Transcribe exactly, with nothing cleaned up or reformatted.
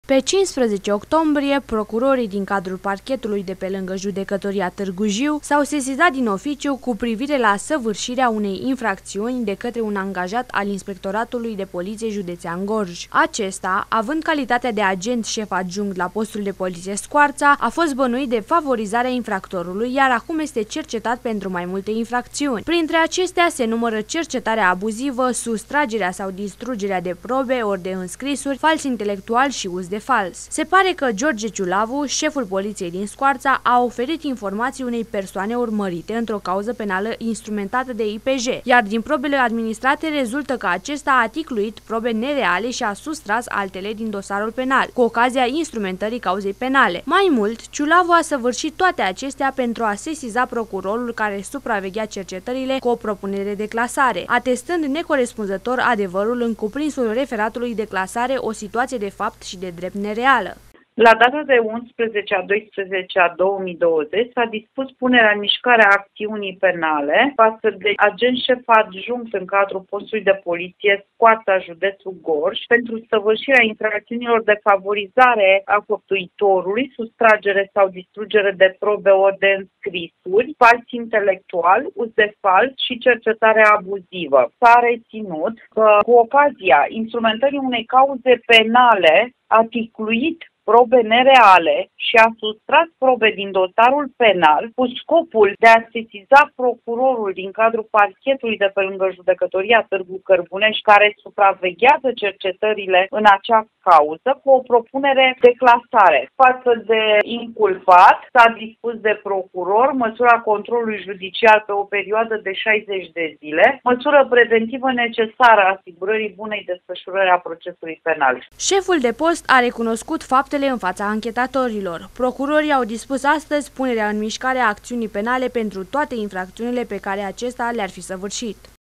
Pe cincisprezece octombrie, procurorii din cadrul parchetului de pe lângă Judecătoria Târgu Jiu s-au sesizat din oficiu cu privire la săvârșirea unei infracțiuni de către un angajat al Inspectoratului de Poliție Județean Gorj. Acesta, având calitatea de agent șef adjunct la postul de poliție Scoarța, a fost bănuit de favorizarea infractorului, iar acum este cercetat pentru mai multe infracțiuni. Printre acestea se numără cercetarea abuzivă, sustragerea sau distrugerea de probe ori de înscrisuri, fals intelectual și uz de fals. Se pare că George Ciulavu, șeful poliției din Scoarța, a oferit informații unei persoane urmărite într-o cauză penală instrumentată de I P J, iar din probele administrate rezultă că acesta a ticluit probe nereale și a sustras altele din dosarul penal, cu ocazia instrumentării cauzei penale. Mai mult, Ciulavu a săvârșit toate acestea pentru a sesiza procurorul care supraveghea cercetările cu o propunere de clasare, atestând necorespunzător adevărul în cuprinsul referatului de clasare o situație de fapt și de drept nereală. La data de unsprezece a doisprezece a două mii douăzeci s-a dispus punerea în mișcare a acțiunii penale față de agent șef adjunct în cadrul postului de poliție Scoarța, județul Gorj, pentru săvârșirea infracțiunilor de favorizare a făptuitorului, sustragere sau distrugere de probe ori de înscrisuri, fals intelectual, uz de fals și cercetare abuzivă. S-a reținut că cu ocazia instrumentării unei cauze penale a ticluit probe nereale și a sustras probe din dosarul penal cu scopul de a sesiza procurorul din cadrul parchetului de pe lângă Judecătoria Târgu Cărbunești, care supraveghează cercetările în acea cauză, cu o propunere de clasare. Față de inculpat, s-a dispus de procuror măsura controlului judiciar pe o perioadă de șaizeci de zile, măsură preventivă necesară asigurării bunei desfășurări a procesului penal. Șeful de post a recunoscut faptele în fața anchetatorilor. Procurorii au dispus astăzi punerea în mișcare a acțiunii penale pentru toate infracțiunile pe care acesta le-ar fi săvârșit.